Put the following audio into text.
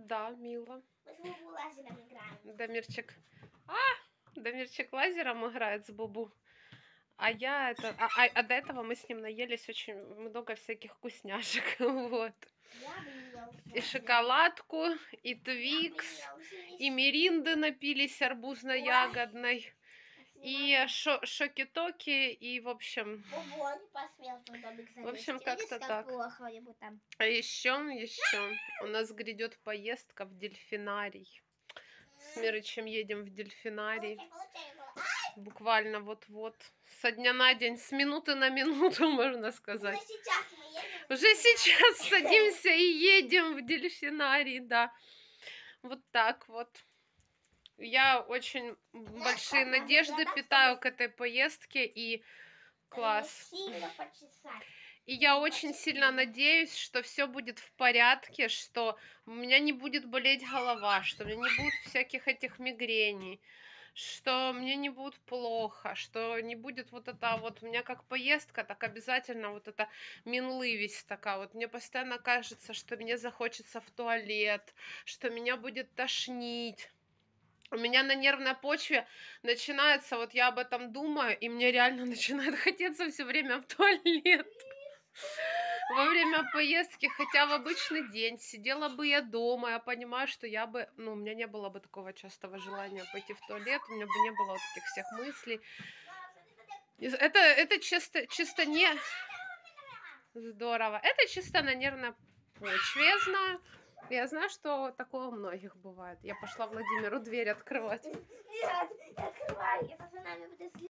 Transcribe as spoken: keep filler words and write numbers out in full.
Да, мило. Мы с Бубу лазером играем. Дамирчик. А, Дамирчик лазером играет с Бубу. А я это... А, а, а до этого мы с ним наелись очень много всяких вкусняшек. Вот. Я бы не ел И всё. шоколадку, и Я бы твикс, не ел всё, не и миринды напились арбузно-ягодной, и шо шоки-токи, и, в общем... Бубу, он не посмел в твой домик залезть. В общем, Видишь, как-то как так. плохо ему там. А еще, еще у нас грядет поездка в дельфинарий. С Мирычем едем в дельфинарий. Получай, получай его. Буквально вот-вот. Со дня на день, с минуты на минуту, можно сказать. Уже сейчас мы едем. в Уже дельфинарий. сейчас садимся и едем в дельфинарий, да. Вот так вот. Я очень большие так, надо надежды сделать так, питаю чтобы- к этой поездке, и класс. Надо сильно почесать. И я очень сильно надеюсь, что все будет в порядке, что у меня не будет болеть голова, что у меня не будет всяких этих мигрений, что мне не будет плохо, что не будет вот это вот, у меня как поездка, так обязательно вот эта минливость такая, вот мне постоянно кажется, что мне захочется в туалет, что меня будет тошнить. У меня на нервной почве начинается, вот я об этом думаю, и мне реально начинает хотеться все время в туалет. Во время поездки, хотя в обычный день, сидела бы я дома, я понимаю, что я бы, ну, у меня не было бы такого частого желания пойти в туалет, у меня бы не было вот этих всех мыслей. Это, это чисто, чисто не... Здорово. Это чисто на нервной почве, я знаю. Я знаю, что такое у многих бывает. Я пошла Владимиру дверь открывать. Нет, не открывай, это за нами будет